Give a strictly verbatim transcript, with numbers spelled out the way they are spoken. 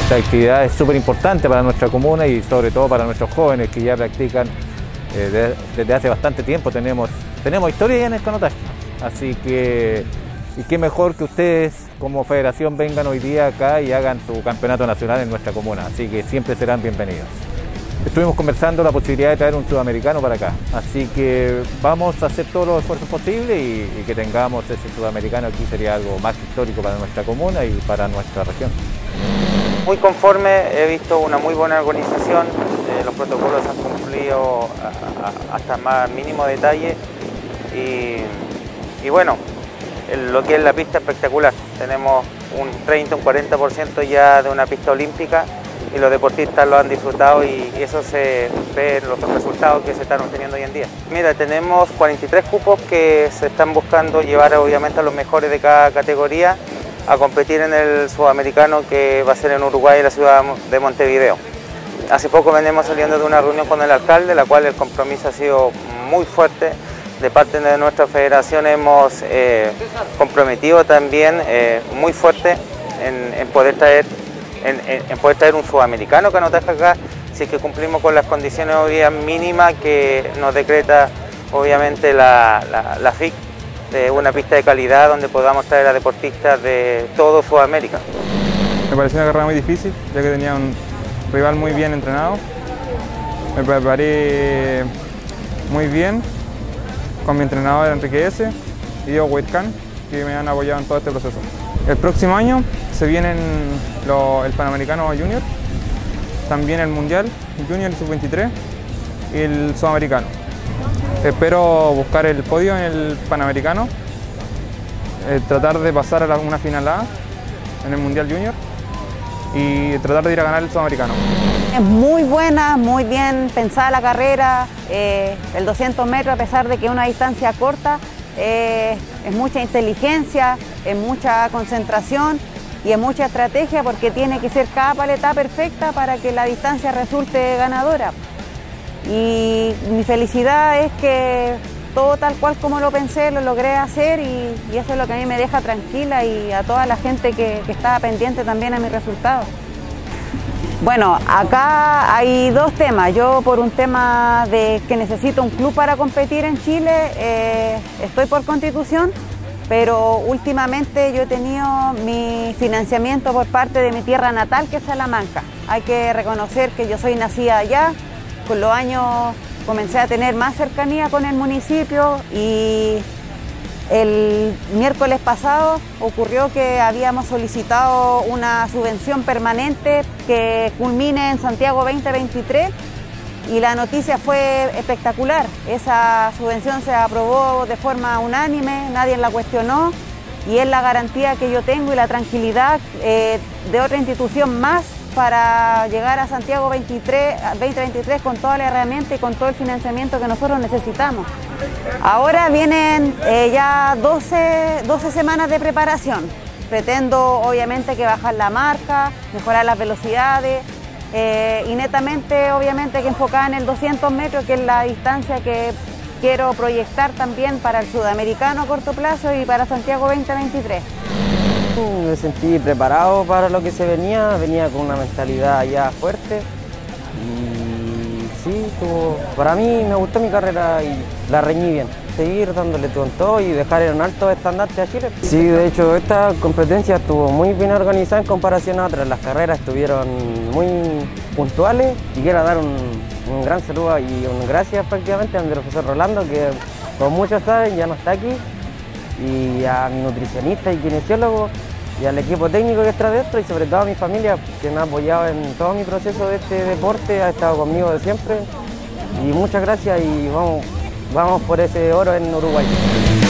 Esta actividad es súper importante para nuestra comuna y sobre todo para nuestros jóvenes que ya practican eh, de, desde hace bastante tiempo. Tenemos, tenemos historia ya en el canotaje, así que y qué mejor que ustedes como federación vengan hoy día acá y hagan su campeonato nacional en nuestra comuna, así que siempre serán bienvenidos. Estuvimos conversando la posibilidad de traer un sudamericano para acá, así que vamos a hacer todos los esfuerzos posibles y, y que tengamos ese sudamericano aquí sería algo más histórico para nuestra comuna y para nuestra región. Muy conforme, he visto una muy buena organización, eh, los protocolos han cumplido a, a, hasta el más mínimo detalle y, y bueno, el, lo que es la pista espectacular. Tenemos un treinta, un cuarenta por ciento ya de una pista olímpica y los deportistas lo han disfrutado y eso se ve en los resultados que se están obteniendo hoy en día. Mira, tenemos cuarenta y tres cupos que se están buscando llevar obviamente a los mejores de cada categoría a competir en el sudamericano que va a ser en Uruguay, en la ciudad de Montevideo. Hace poco venimos saliendo de una reunión con el alcalde, la cual el compromiso ha sido muy fuerte. De parte de nuestra federación hemos eh, comprometido también eh, muy fuerte en, en, poder traer, en, en poder traer un sudamericano canotaje acá, si es que cumplimos con las condiciones hoy día mínimas que nos decreta obviamente la, la, la F I C, de una pista de calidad donde podamos traer a deportistas de todo Sudamérica. Me pareció una carrera muy difícil, ya que tenía un rival muy bien entrenado. Me preparé muy bien con mi entrenador Enrique S. y Diego Huitcan, que me han apoyado en todo este proceso. El próximo año se vienen lo, el Panamericano Junior, también el Mundial Junior sub veintitrés y el Sudamericano. Espero buscar el podio en el Panamericano, eh, tratar de pasar a la, una final A en el Mundial Junior y tratar de ir a ganar el Sudamericano. Es muy buena, muy bien pensada la carrera, eh, el doscientos metros a pesar de que es una distancia corta, eh, es mucha inteligencia, es mucha concentración y es mucha estrategia porque tiene que ser cada paleta perfecta para que la distancia resulte ganadora. Y mi felicidad es que todo tal cual como lo pensé lo logré hacer y, y eso es lo que a mí me deja tranquila y a toda la gente que, que estaba pendiente también a mis resultados. Bueno, acá hay dos temas. Yo por un tema de que necesito un club para competir en Chile, eh, estoy por constitución, pero últimamente yo he tenido mi financiamiento por parte de mi tierra natal, que es Salamanca. Hay que reconocer que yo soy nacida allá. Con los años comencé a tener más cercanía con el municipio y el miércoles pasado ocurrió que habíamos solicitado una subvención permanente que culmine en Santiago veinte veintitrés y la noticia fue espectacular. Esa subvención se aprobó de forma unánime, nadie la cuestionó y es la garantía que yo tengo y la tranquilidad eh, de otra institución más para llegar a Santiago veinte veintitrés con toda la herramienta y con todo el financiamiento que nosotros necesitamos. Ahora vienen eh, ya doce, doce semanas de preparación. Pretendo obviamente que bajar la marca, mejorar las velocidades eh, y netamente obviamente que enfocada en el doscientos metros, que es la distancia que quiero proyectar también para el sudamericano a corto plazo y para Santiago veinte veintitrés. Me sentí preparado para lo que se venía, venía con una mentalidad ya fuerte y sí, tuvo, para mí me gustó mi carrera y la reñí bien. Seguir dándole con todo y dejar en un alto estandarte a Chile. Sí, de hecho esta competencia estuvo muy bien organizada en comparación a otras, las carreras estuvieron muy puntuales y quiero dar un, un gran saludo y un gracias prácticamente al profesor Rolando, que como muchos saben ya no está aquí, y a mi nutricionista y kinesiólogo y al equipo técnico que está dentro y sobre todo a mi familia que me ha apoyado en todo mi proceso de este deporte, ha estado conmigo de siempre y muchas gracias y vamos, vamos por ese oro en Uruguay.